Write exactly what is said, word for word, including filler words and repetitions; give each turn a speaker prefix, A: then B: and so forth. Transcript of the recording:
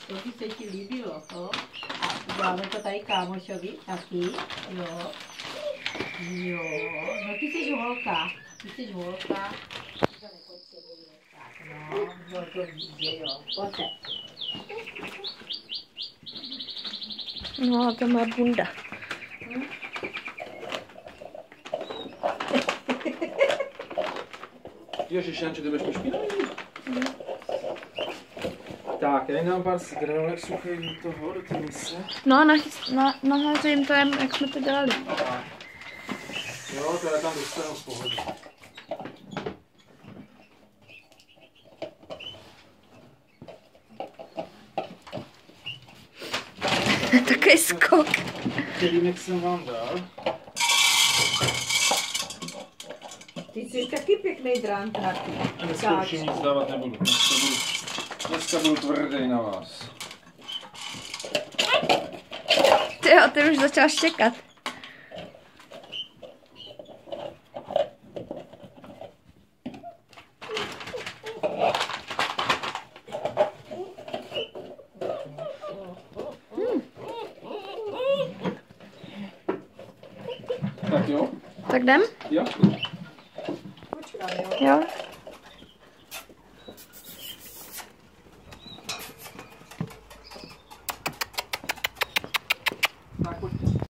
A: To by se ti líbilo, jo? A dáme to tady kámošovi taky, jo. Jo, no ty jsi holka, ty jsi holka. Tak no, no to víš, jo, pojďte.
B: No a to má bunda.
A: Hm?
C: Ježiš, Janče, ty budeš pošpinavý? Mm. Tak, já jim dám pár granulek suchých do toho, do té mise.
B: No, na, nahářím to jen, jak jsme to dělali.
C: Aha. Jo, to já tam dostanu v pohodě.
B: Takový skok.
C: Kelímek jsem vám dal.
A: Ty jsi taky pěkný drán, taky.
C: Dneska už jim nic dávat nebudu. Dneska budu, dneska budu tvrdý na vás.
B: Ty jo, ty už začal štěkat. Hmm.
C: Tak jo?
B: Tak jdem?
C: Jo.
A: Počkej, jo.
B: Jo.